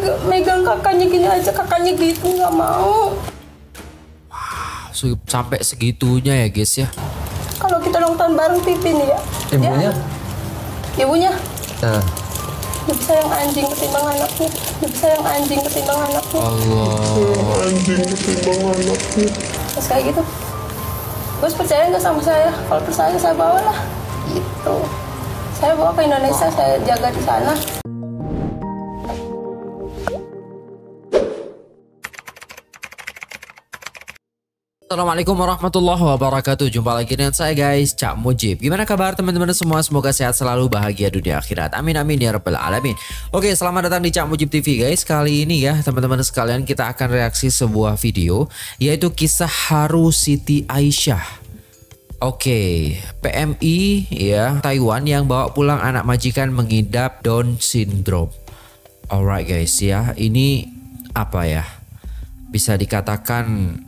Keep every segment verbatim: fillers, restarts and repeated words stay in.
megang kakaknya gini aja, kakaknya gitu nggak mau. Wow, sampai segitunya ya guys ya. Kalau kita nonton bareng T V nih ya. Ibunya? Ya, ibunya. Nah. Lebih sayang anjing ketimbang anaknya. Lebih sayang anjing ketimbang anaknya. Allah. Anjing ketimbang anaknya. Terus kayak gitu. Gus percaya nggak sama saya? Kalau percaya saya bawa lah. Gitu. Saya bawa ke Indonesia, saya jaga di sana. Assalamualaikum warahmatullahi wabarakatuh. Jumpa lagi dengan saya guys, Cak Mujib. Gimana kabar teman-teman semua? Semoga sehat selalu, bahagia dunia akhirat. Amin amin ya rabbal alamin. Oke, selamat datang di Cak Mujib T V guys. Kali ini ya teman-teman sekalian, kita akan reaksi sebuah video, yaitu kisah haru Siti Aisyah. Oke, P M I ya Taiwan yang bawa pulang anak majikan mengidap Down syndrome. Alright guys ya, ini apa ya? Bisa dikatakan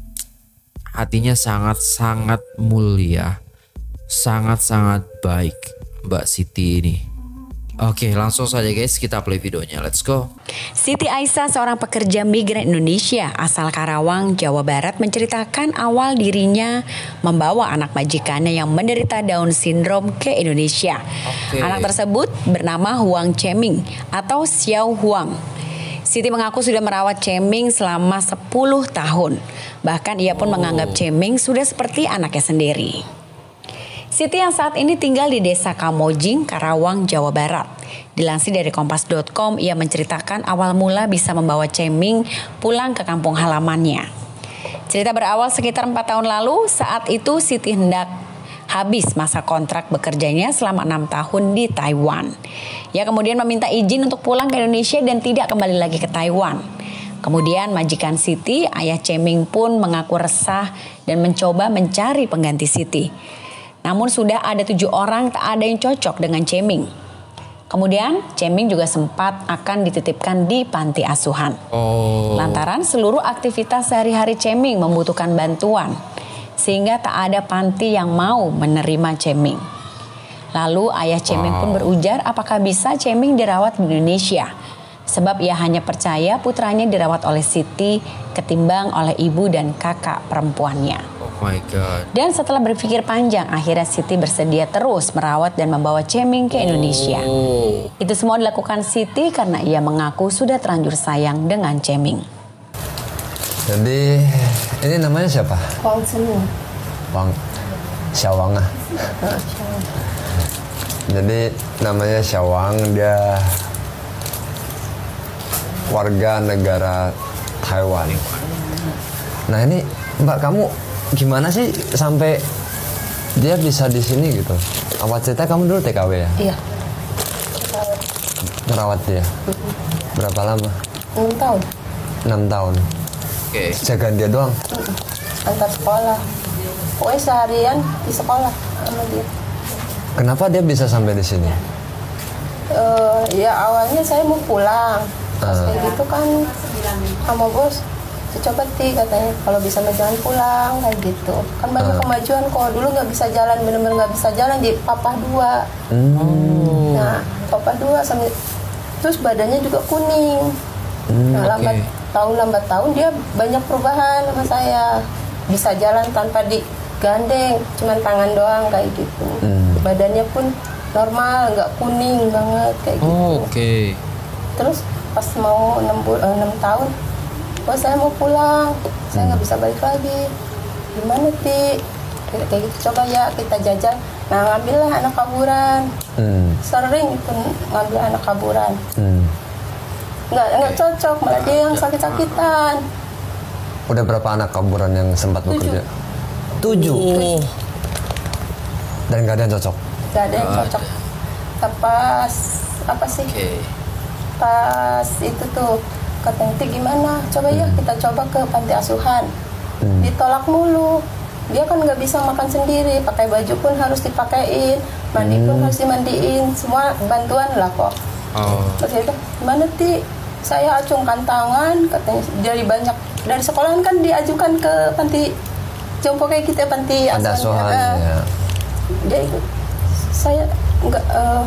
hatinya sangat-sangat mulia, sangat-sangat baik Mbak Siti ini. Oke, langsung saja guys, kita play videonya. Let's go. Siti Aisyah, seorang pekerja migran Indonesia asal Karawang, Jawa Barat, menceritakan awal dirinya membawa anak majikannya yang menderita Down syndrome ke Indonesia. Oke. Anak tersebut bernama Huang Cheming atau Xiao Huang. Siti mengaku sudah merawat Cheming selama sepuluh tahun. Bahkan ia pun oh. menganggap Cheming sudah seperti anaknya sendiri. Siti yang saat ini tinggal di desa Kamojing, Karawang, Jawa Barat. Dilansir dari kompas dot com, ia menceritakan awal mula bisa membawa Cheming pulang ke kampung halamannya. Cerita berawal sekitar empat tahun lalu. Saat itu Siti hendak habis masa kontrak bekerjanya selama enam tahun di Taiwan. Ia kemudian meminta izin untuk pulang ke Indonesia dan tidak kembali lagi ke Taiwan. Kemudian majikan Siti, ayah Cheming pun mengaku resah dan mencoba mencari pengganti Siti. Namun sudah ada tujuh orang, tak ada yang cocok dengan Cheming. Kemudian Cheming juga sempat akan dititipkan di panti asuhan. Oh. Lantaran seluruh aktivitas sehari-hari Cheming membutuhkan bantuan, sehingga tak ada panti yang mau menerima Cheming. Lalu ayah Cheming wow. pun berujar apakah bisa Cheming dirawat di Indonesia. Sebab ia hanya percaya putranya dirawat oleh Siti ketimbang oleh ibu dan kakak perempuannya. Oh my God. Dan setelah berpikir panjang, akhirnya Siti bersedia terus merawat dan membawa Cheming ke Indonesia. Oh. Itu semua dilakukan Siti karena ia mengaku sudah terlanjur sayang dengan Cheming. Jadi ini namanya siapa? Huang Cheming. Huang Xiaowang ah. Jadi namanya Xiaowang, dia warga negara Taiwan. Nah ini Mbak, kamu gimana sih sampai dia bisa di sini gitu? Awal cerita kamu dulu T K W ya? Iya. Merawat dia. Berapa lama? enam tahun. enam tahun. Oke. Okay. Jagaan dia doang? Antar sekolah. Pokoknya seharian di sekolah sama dia. Kenapa dia bisa sampai di sini? Uh, ya awalnya saya mau pulang. Pas uh. kayak gitu kan sama bos, coba ti katanya kalau bisa jalan pulang kayak gitu. Kan banyak uh. kemajuan kok. Dulu nggak bisa jalan, bener-bener nggak bisa jalan di papa dua. Hmm. Nah papa dua sambil terus badannya juga kuning. Hmm, nah lambat okay. tahun lambat tahun dia banyak perubahan sama saya. Bisa jalan tanpa digandeng, cuman tangan doang kayak gitu. Hmm. Badannya pun normal, nggak kuning banget kayak gitu. Oh, oke. Okay. Terus pas mau enam tahun, oh saya mau pulang, saya nggak bisa balik lagi. Gimana ti? Kayak gitu, coba ya kita jajal. Nah ngambillah anak kaburan. Hmm. Sering itu ngambil anak kaburan. Hmm. Nggak nggak cocok, malah dia yang sakit-sakitan. Udah berapa anak kaburan yang sempat bekerja? Tujuh. Tujuh. Dan nggak ada yang cocok? Nggak ada yang cocok. Pas apa sih? Okay. Pas itu tuh kata nanti gimana? Coba hmm. ya kita coba ke panti asuhan. Hmm. Ditolak mulu. Dia kan nggak bisa makan sendiri. Pakai baju pun harus dipakein. Mandi hmm. pun harus dimandiin. Semua bantuan lah kok. Oh. Terus itu gimana ti? Saya acungkan tangan katanya dari banyak dari sekolahan kan diajukan ke panti jompo kayak kita panti asuhan. Ya. Dia ikut. Saya nggak uh,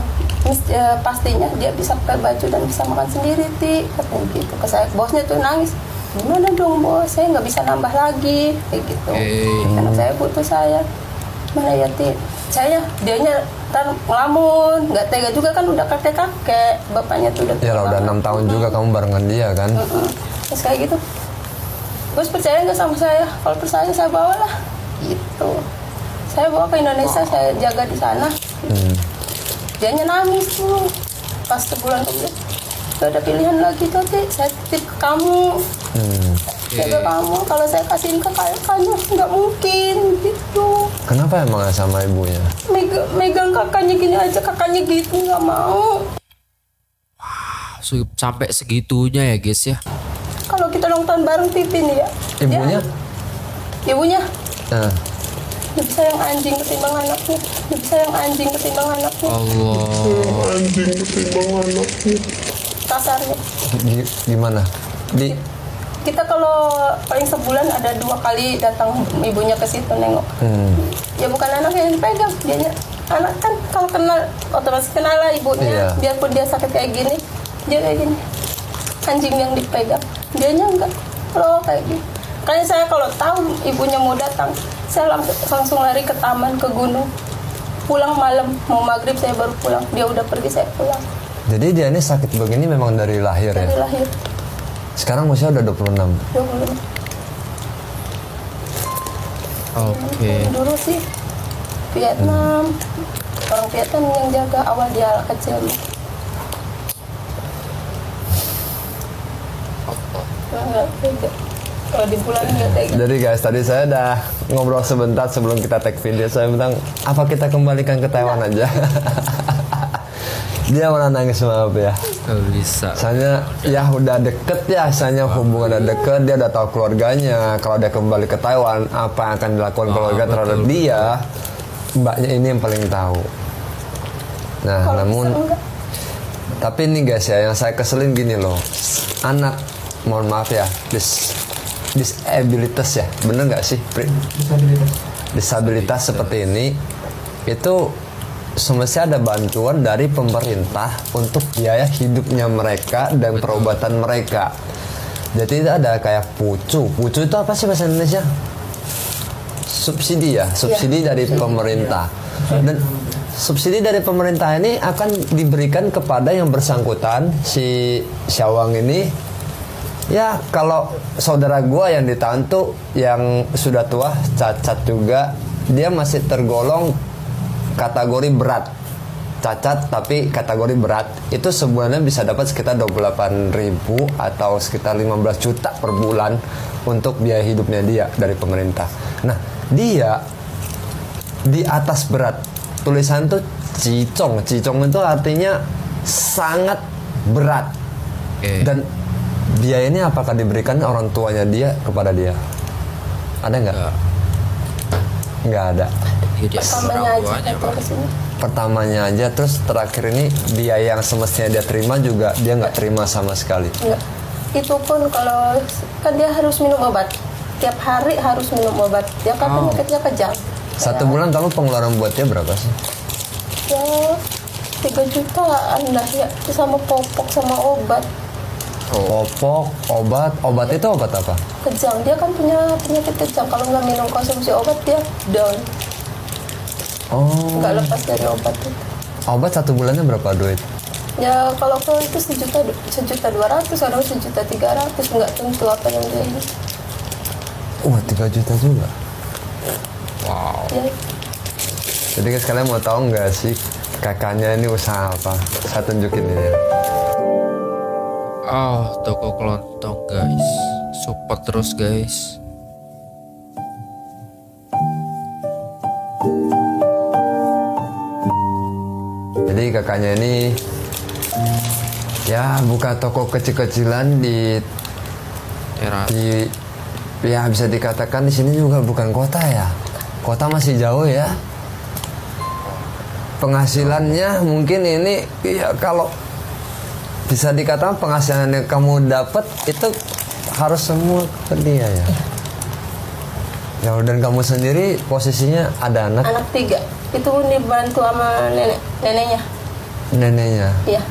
Mis- ya, pastinya dia bisa pakai baju dan bisa makan sendiri, Ti, katanya gitu ke saya. Bosnya tuh nangis, gimana dong bos, saya nggak bisa nambah lagi kayak gitu. Hey. Karena saya butuh saya, mana ya Ti, saya dianya kan ngelamun, nggak tega juga kan, udah kakek kakek bapaknya tuh udah. Ya lah udah enam tahun juga kamu barengan dia kan. Mm-mm. Terus kayak gitu, bos percaya nggak sama saya? Kalau percaya saya bawalah, gitu. Saya bawa ke Indonesia, saya jaga di sana. Hmm. Dianya nangis tuh pas sebulan kemudian, gak ada pilihan lagi tuh, Ti, saya titip ke kamu, Hmm. jaga kamu, kalau saya kasihin ke kakaknya nggak mungkin gitu. Kenapa emang sama ibunya? Megang, megang kakaknya gini aja, kakaknya gitu nggak mau. So, sampai segitunya ya guys ya. Kalau kita nonton bareng T V nih ya, Ibunya? dia- ibunya Nah, lebih sayang anjing ketimbang anaknya, lebih sayang anjing ketimbang anaknya, Allah. kasarnya. gi- gimana? Di Kita kalau paling sebulan ada dua kali datang ibunya ke situ nengok. hmm. Ya bukan anak yang dipegang, dianya anak kan kalau kenal otomatis kenal lah ibunya. Iya. Biarpun dia sakit kayak gini, dia kayak gini. Anjing yang dipegang, dianya enggak. Kalau kayak gini. Makanya saya kalau tahu ibunya mau datang, saya langsung, langsung lari ke taman, ke gunung. Pulang malam, mau maghrib saya baru pulang. Dia udah pergi, saya pulang. Jadi dia ini sakit begini memang dari lahir Dari ya? lahir. Sekarang usia udah dua puluh enam. dua puluh lima. Oke. Dulu sih Vietnam, orang Vietnam yang jaga awal dia kecil. Nggak tega. Kalau di bulan nggak tega. Jadi guys, tadi saya udah ngobrol sebentar sebelum kita take video. Saya bilang, apa kita kembalikan ke Taiwan aja? Dia malah nangis, maaf ya. Gak bisa. Soalnya ya udah deket ya, soalnya hubungan udah deket, dia udah tahu keluarganya. Kalau dia kembali ke Taiwan, apa yang akan dilakukan Oh, keluarga betul, terhadap betul. dia, mbaknya ini yang paling tahu. Nah, Kalau namun, bisa enggak. tapi ini guys ya, yang saya keselin gini loh, anak, mohon maaf ya, dis, disabilitas ya, bener nggak sih, Pri? Disabilitas. Disabilitas seperti ini, itu semestinya ada bantuan dari pemerintah untuk biaya hidupnya mereka dan perobatan mereka. Jadi itu ada kayak pucu. Pucu itu apa sih bahasa Indonesia? Subsidi ya, subsidi Ya, dari pemerintah. Dan subsidi dari pemerintah ini akan diberikan kepada yang bersangkutan, si Syawang ini. Ya kalau saudara gua yang ditahan tuh yang sudah tua, cacat juga, dia masih tergolong kategori berat, cacat tapi kategori berat. Itu sebulannya bisa dapat sekitar dua puluh delapan ribu atau sekitar lima belas juta per bulan untuk biaya hidupnya dia dari pemerintah. Nah, dia di atas berat, tulisan tuh cicong. Cicong itu artinya sangat berat. Oke. Dan biaya ini apakah diberikan orang tuanya dia kepada dia? Ada nggak? Nggak. Nggak ada. Dia diambil Pertamanya orang aja tuanya, datang Pak. ke sini. Pertamanya aja, terus terakhir ini biaya yang semestinya dia terima juga dia nggak terima sama sekali. Enggak. Itu pun kalau kan dia harus minum obat. Tiap hari harus minum obat. Dia kan Oh. penyakitnya kejang. Satu bulan kamu pengeluaran buat dia berapa sih? Ya tiga jutaan lah ya, sama popok sama obat. Popok, obat, obat itu obat apa? Kejang, dia kan punya penyakit kejang. Kalau nggak minum konsumsi obat dia down, Oh, nggak lepas dari obat itu. obat satu bulannya berapa duit? Ya kalau kau itu sejuta sejuta dua ratus, ada sejuta tiga ratus, nggak tentu apa yang dia ini. Wah, tiga juta juga. Wow. Ya, Jadi guys, kalian mau tahu nggak sih kakaknya ini usaha apa? Saya tunjukin ini. Oh, toko kelontong guys. Support terus guys. Jadi kakaknya ini ya buka toko kecil-kecilan di Era. di ya bisa dikatakan di sini juga bukan kota ya. Kota masih jauh ya. Penghasilannya mungkin ini ya kalau bisa dikatakan penghasilan yang kamu dapat itu harus semua ke dia ya. Ya dan kamu sendiri posisinya ada anak. anak tiga itu pun dibantu sama nenek neneknya. Neneknya. Iya.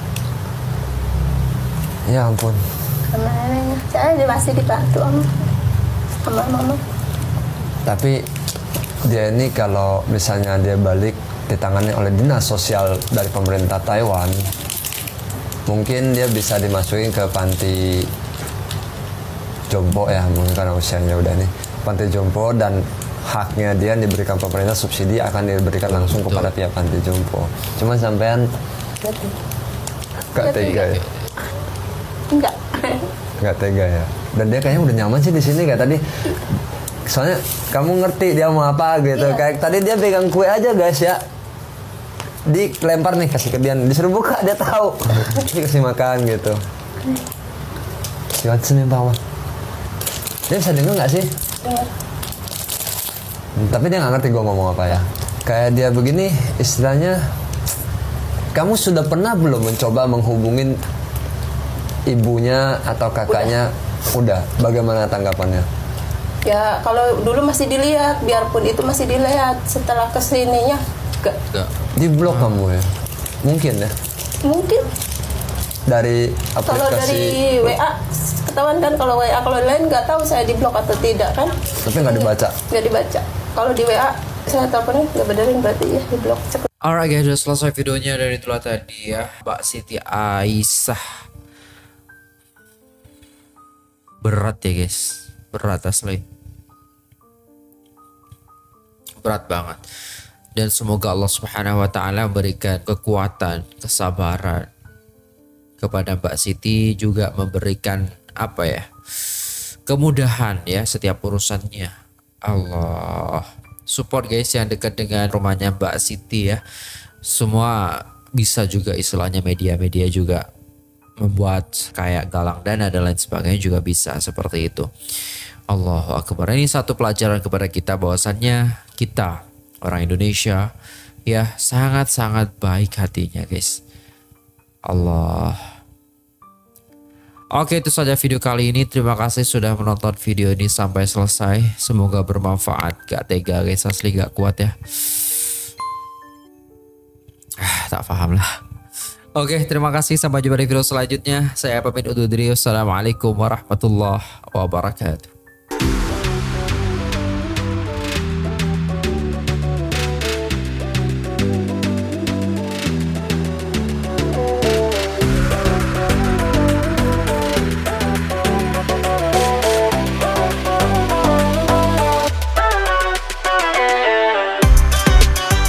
Ya ampun. Sama neneknya. Saya masih dibantu sama sama mama. Tapi dia ini kalau misalnya dia balik ditangani oleh dinas sosial dari pemerintah Taiwan, mungkin dia bisa dimasukin ke panti jompo ya, mungkin karena usianya udah nih panti jompo, dan haknya dia diberikan pemerintah, subsidi akan diberikan langsung kepada pihak panti jompo. Cuman sampean gak tega ya? Enggak. Gak tega ya. Dan dia kayaknya udah nyaman sih di sini kayak tadi. Soalnya kamu ngerti dia mau apa gitu. Iya. Kayak tadi dia pegang kue aja guys ya. Dilempar nih kasih ke dia, disuruh buka dia tahu. Dikasih makan gitu. Siapa sih bawah? Dia bisa denger nggak sih? Dengar. Hmm, tapi dia nggak ngerti gue ngomong apa ya. Kayak dia begini istilahnya. Kamu sudah pernah belum mencoba menghubungin ibunya atau kakaknya? Udah. Udah. Bagaimana tanggapannya? Ya kalau dulu masih dilihat, biarpun itu masih dilihat, setelah kesininya enggak. Di blok hmm. kamu ya? Mungkin ya? Mungkin. Dari aplikasi. Kalau dari W A ketahuan kan, kalau W A kalau lain nggak tahu saya di blok atau tidak kan? Tapi nggak dibaca. Nggak dibaca. Kalau di W A saya teleponin nggak benerin, berarti ya di blok. Alright guys, sudah selesai videonya, dan itulah tadi ya Mbak Siti Aisyah. Berat ya guys, berat asli. Berat banget. Dan semoga Allah Subhanahu wa taala memberikan kekuatan, kesabaran kepada Mbak Siti, juga memberikan apa ya? Kemudahan ya setiap urusannya. Allah. Support guys yang dekat dengan rumahnya Mbak Siti ya. Semua bisa juga istilahnya, media-media juga membuat kayak galang dana dan lain sebagainya juga bisa seperti itu. Allahu Akbar. Ini satu pelajaran kepada kita bahwasannya kita orang Indonesia ya sangat-sangat baik hatinya guys. Allah. Oke, itu saja video kali ini. Terima kasih sudah menonton video ini sampai selesai. Semoga bermanfaat. Gak tega guys, asli gak kuat ya. Ah, tak paham lah. Oke, terima kasih. Sampai jumpa di video selanjutnya. Saya pamit undur diri. Wassalamualaikum warahmatullahi wabarakatuh.